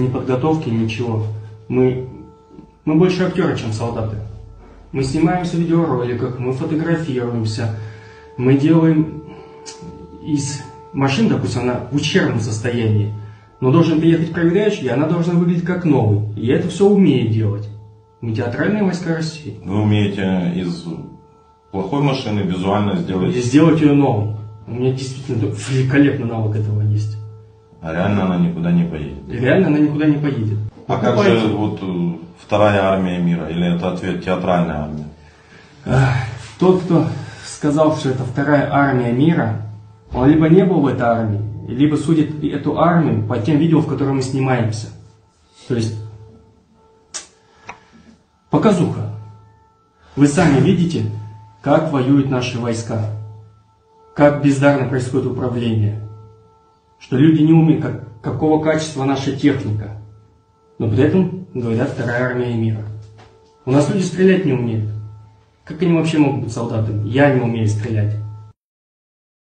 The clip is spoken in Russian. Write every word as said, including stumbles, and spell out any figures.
Ни подготовки, ничего. Мы, мы больше актеры, чем солдаты. Мы снимаемся в видеороликах, мы фотографируемся, мы делаем из машин, допустим, она в ущербном состоянии, но должен приехать проверяющий, и она должна выглядеть как новый. И я это все умею делать. Мы театральные войска России. Вы умеете из плохой машины визуально сделать... И сделать ее новой. У меня действительно великолепный навык этого есть. А реально она никуда не поедет. И реально она никуда не поедет. А как же вот вторая армия мира? Или это ответ театральная армия? Тот, кто сказал, что это вторая армия мира, он либо не был в этой армии, либо судит эту армию по тем видео, в которых мы снимаемся. То есть показуха. Вы сами видите, как воюют наши войска, как бездарно происходит управление, что люди не умеют, как, какого качества наша техника. Но при этом говорят вторая армия мира. У нас люди стрелять не умеют. Как они вообще могут быть солдатами? Я не умею стрелять.